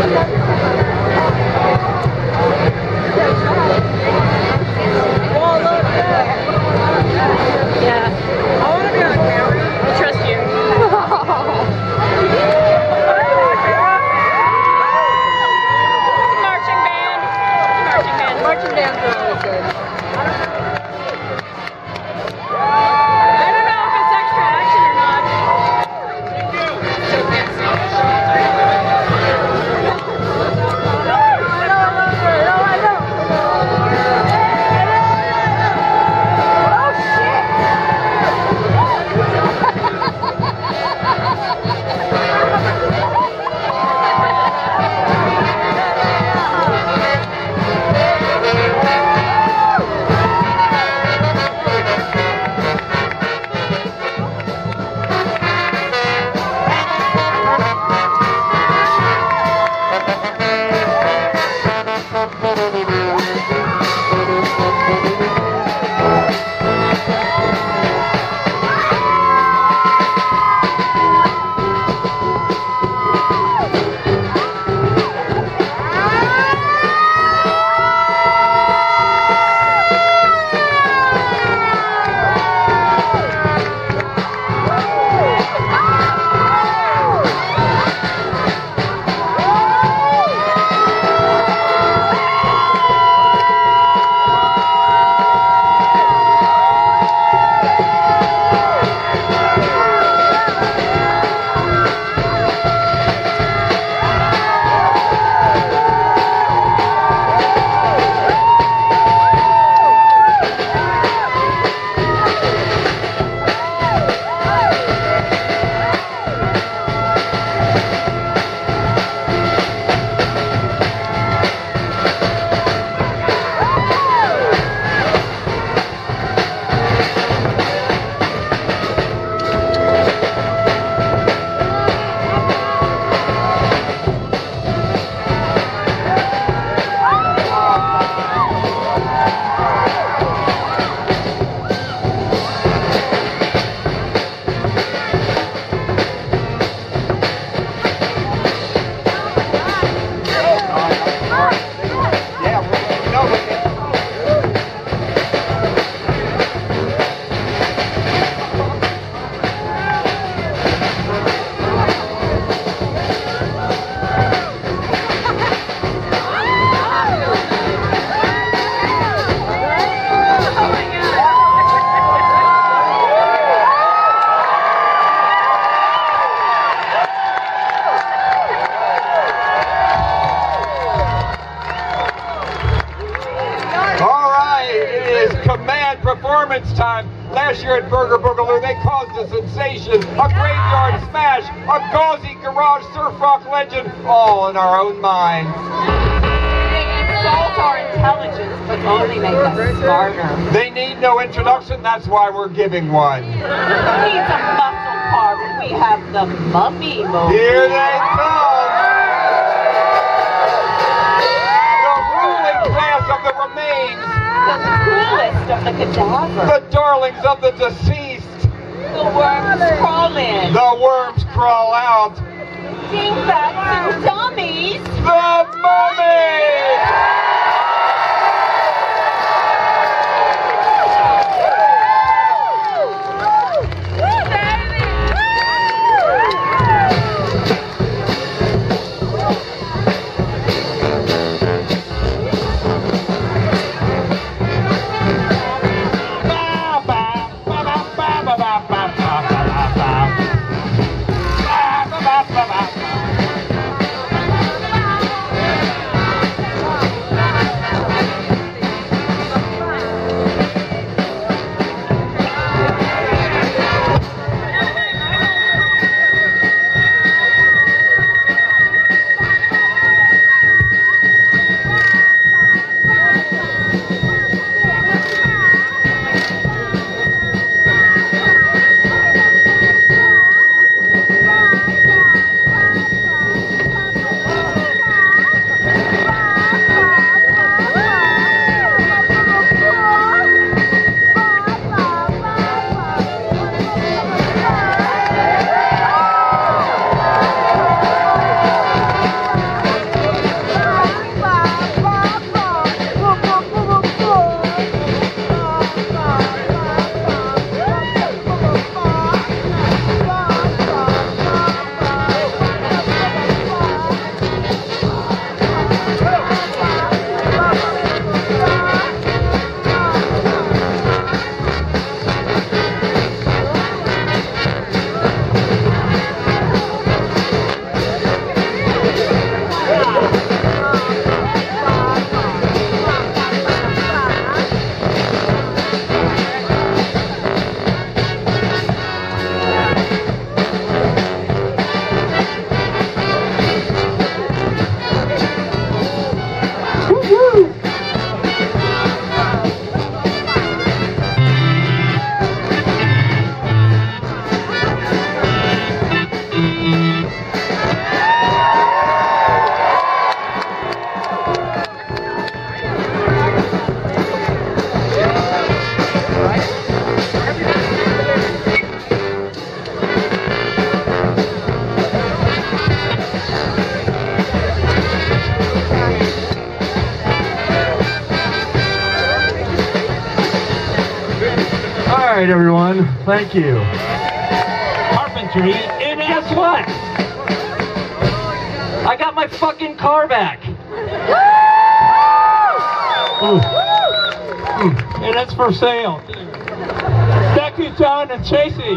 performance time. Last year at Burger Boogaloo, they caused a sensation, a graveyard smash, a gauzy garage surf rock legend, all in our own minds. They insult our intelligence, but only make us smarter. They need no introduction, that's why we're giving one. Who needs a muscle car when we have the Mummy movie? Here they come! The ruling class of the remains. The coolest of the cadavers. The darlings of the deceased. The worms crawl in. The worms crawl out. Dingbats and dummies. The Mummies! right, everyone. Thank you. Carpentry. And guess what? I got my fucking car back. And it's for sale. Thank you, John and Chasey.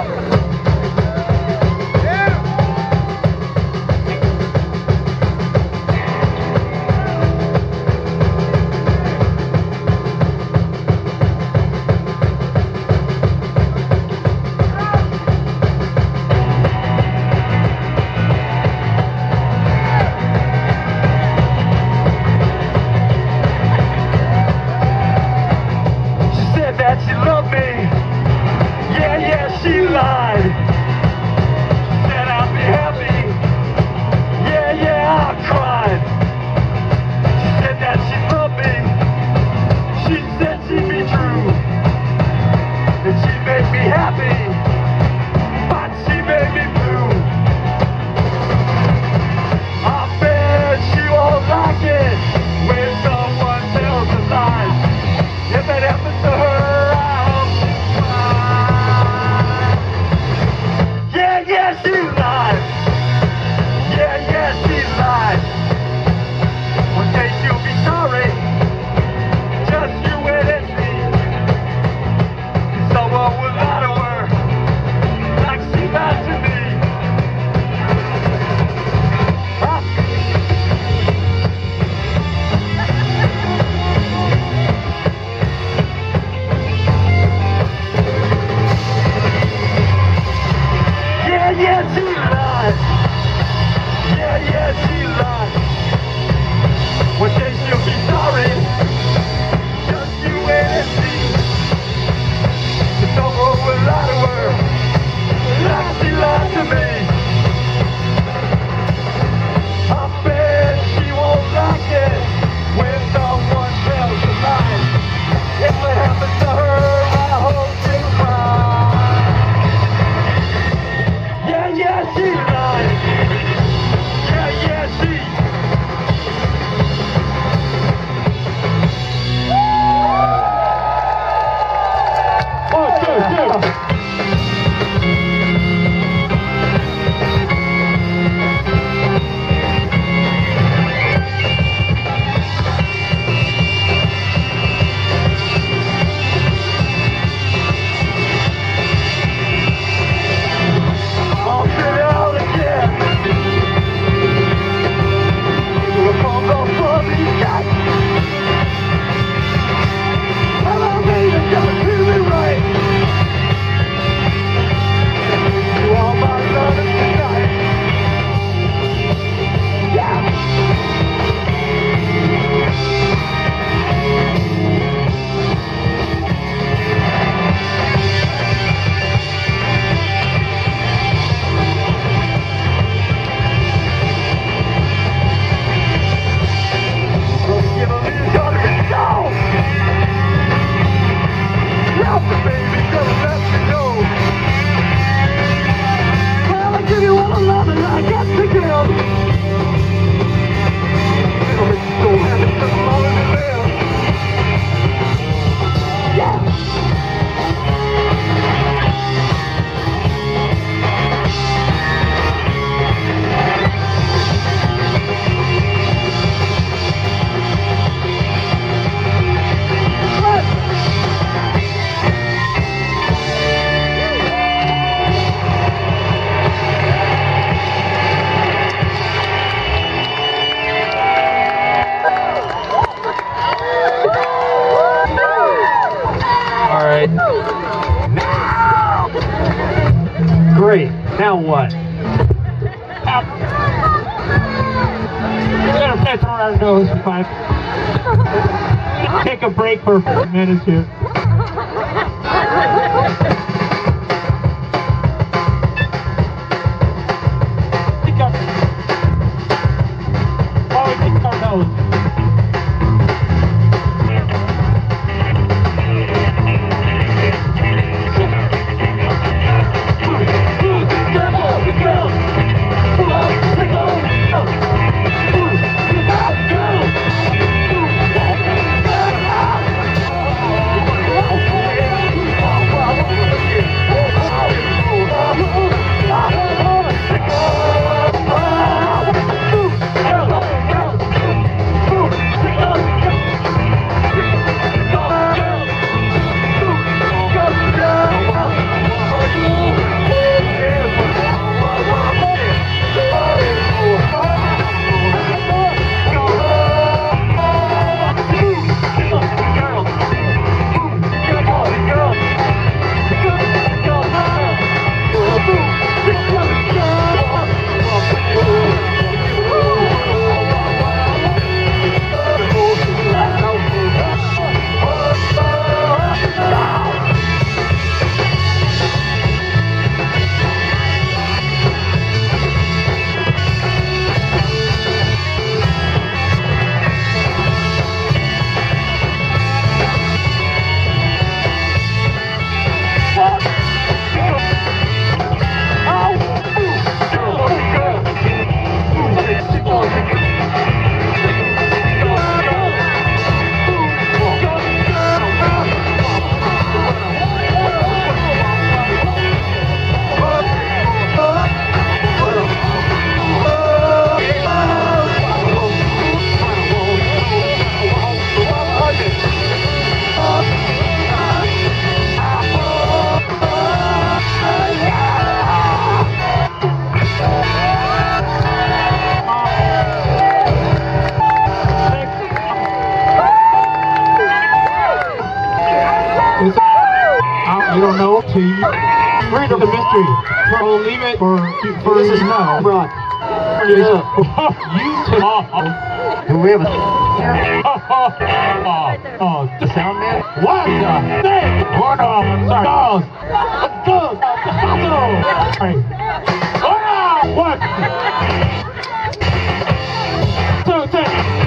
Great. Now what? We're gonna piss around our nose for 5. Take a break for 5 minutes here. Pick up. Always pick our nose. I don't know. Team. Read the mystery. We'll leave it for this is no. Right. You talk. Do we have a... Oh, the sound man? what the thing? What up? Sorry. Go. What? 2, 3.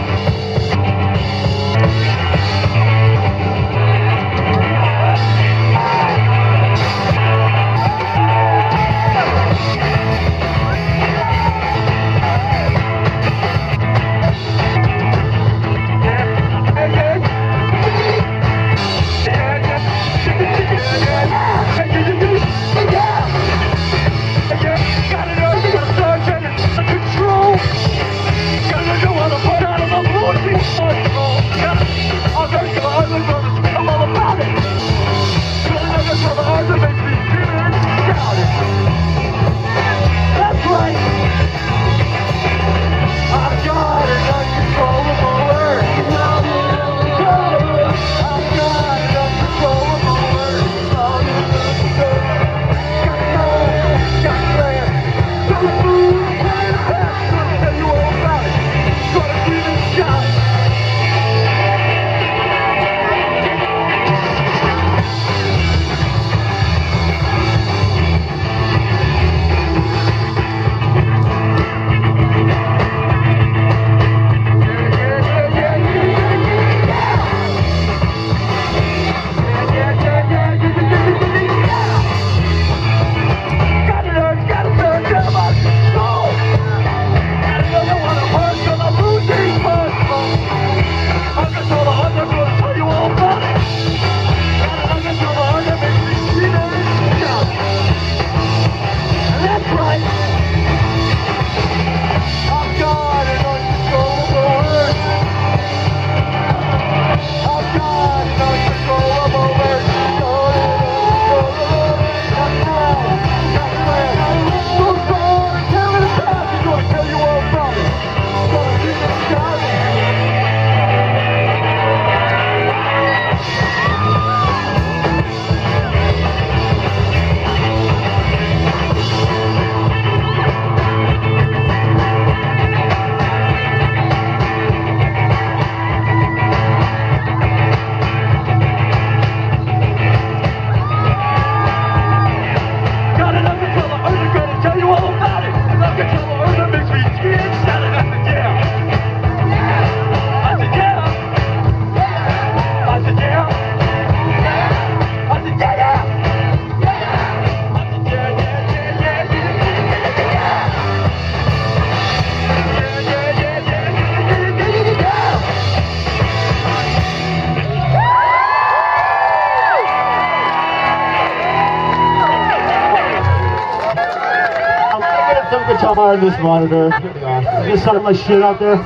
Guitar in this monitor. Just sounding like shit out there.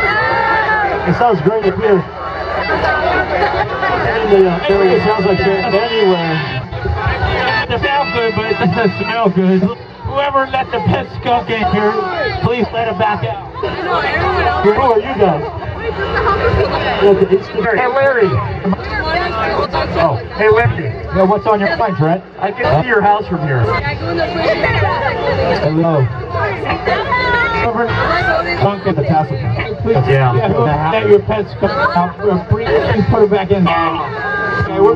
It sounds great up here. Anyway, it sounds like shit anywhere. It sounds good, but it doesn't smell good. Whoever let the pet skunk in here, please let it back out. Who are you guys? Hey Larry. Oh, hey Larry. Yeah, what's on your mind, Brett? I can see your house from here. Hello. Skunk in the castle. Yeah. Let your pet skunk out. Bring it and put it back in. Okay, we're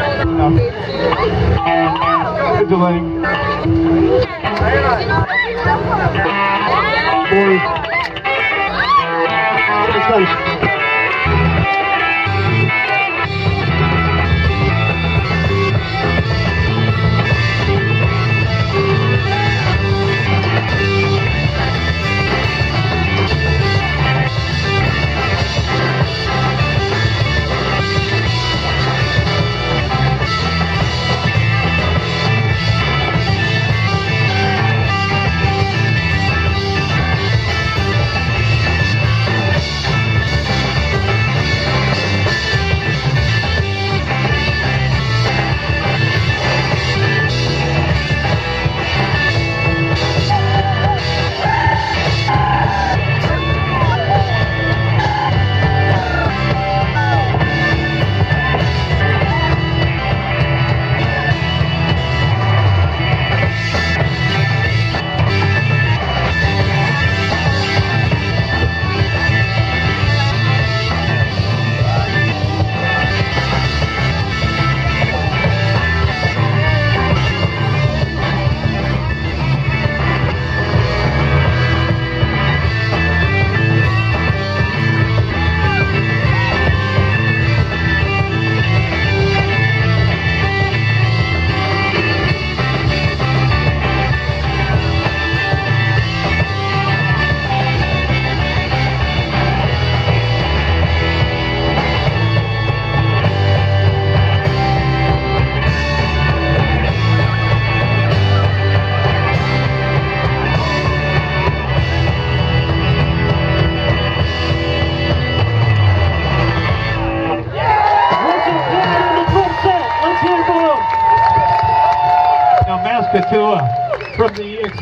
delaying.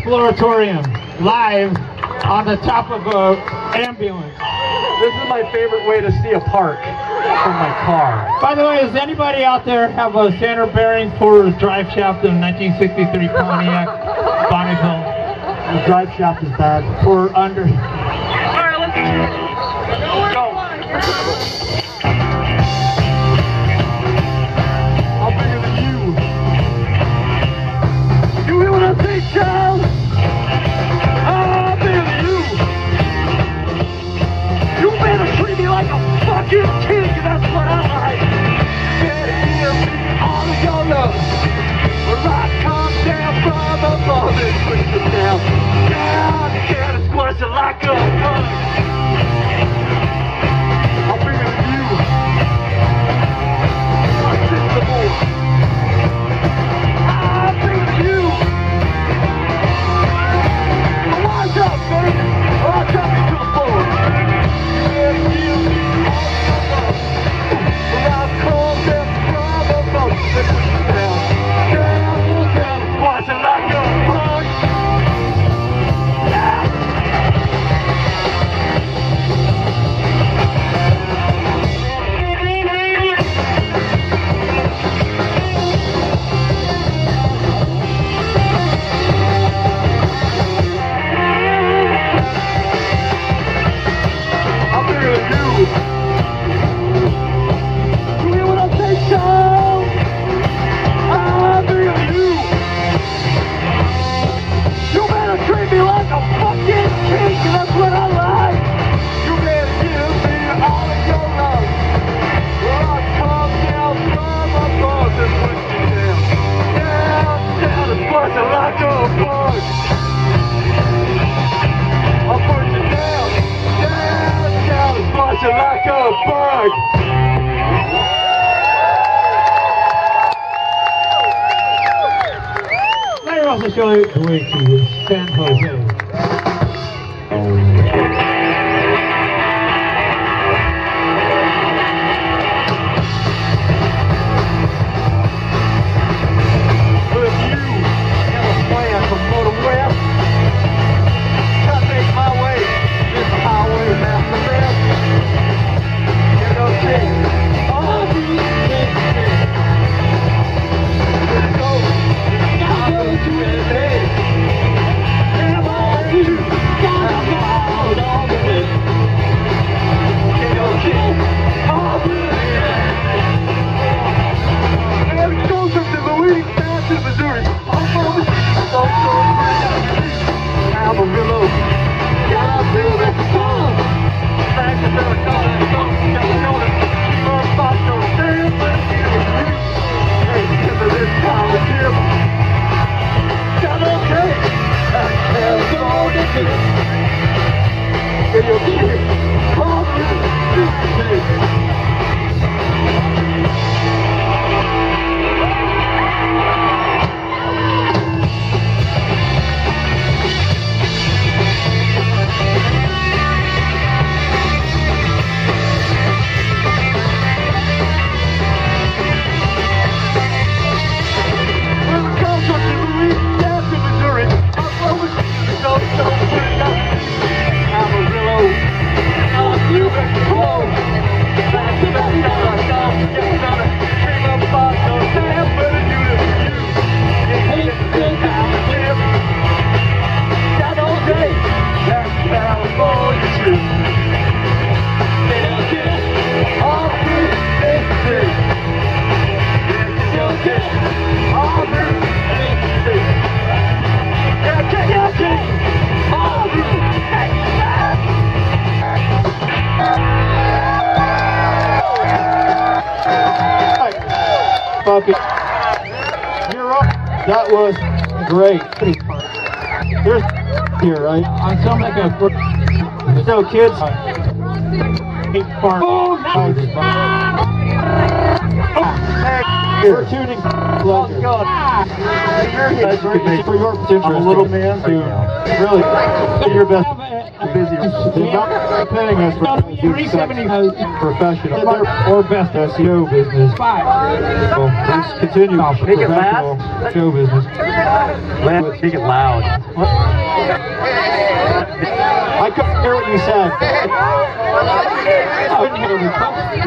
exploratorium, live on the top of an ambulance. This is my favorite way to see a park from my car. By the way, does anybody out there have a center bearing for the drive shaft in 1963 Pontiac Bonneville? The drive shaft is bad. For under... Alright, let's go. I'll bigger than you. You hear what I say, child? I'm bigger than you. You better treat me like a fucking king, that's what I like. Better give me all of your love. When I come down from above and push it down. Down, down, and squash it like a bug. I'm bigger than you. I'm sensible. I'm bigger than you. Wise up, baby. I'll drop you to the floor. Let me also show you the way to San Jose. You're up. That was great. There's here, right? On some like a so kids. Oh, we're tuning. Oh God! You're here for your potential. A little man to really do your best. busy. They're not paying us for 370 professional or best SEO business. So let's continue professional show business. Let's make it loud. I couldn't hear what you said. I couldn't hear what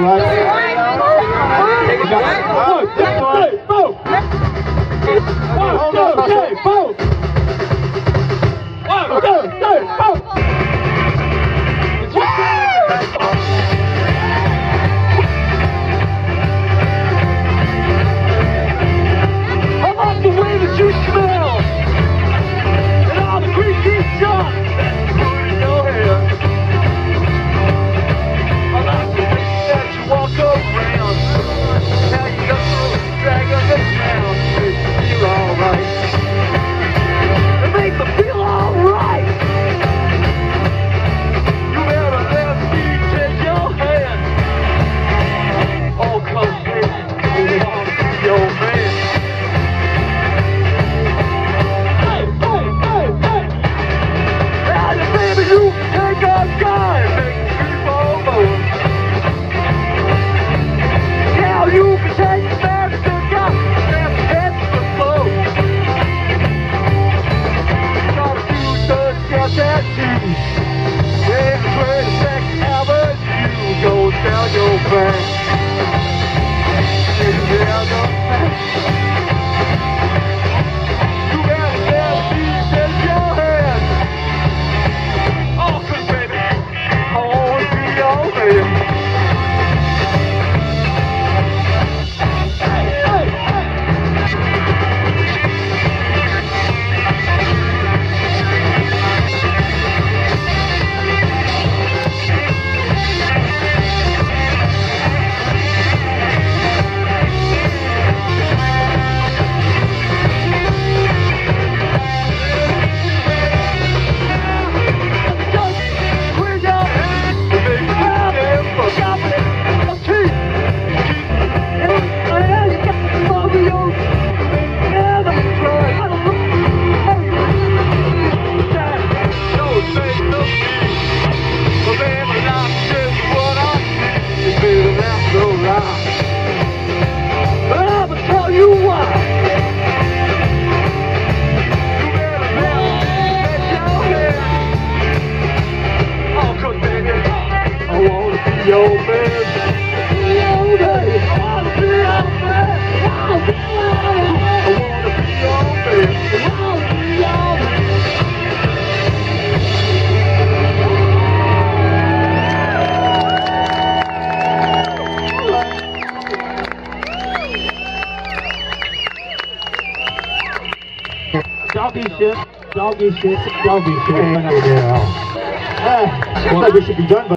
I like the way that you smell, and all the great deeds done. Put in your hair. I like the way that you walk around. Now you got to drag on the ground. Make me feel alright. It makes me feel alright. You better let me take your hand. Oh, come baby, I want to be your man. Baby, you take our time, make people move. Now you can take back the gun, and that's the flow. Got a few thugs, got tattoos. Yeah, 22nd Avenue goes down your back. Down your back. You gotta let me take your hand. Oh, 'cause baby, I wanna be your man. Hey, hey, hey. Doggy shit. Well, we should be done by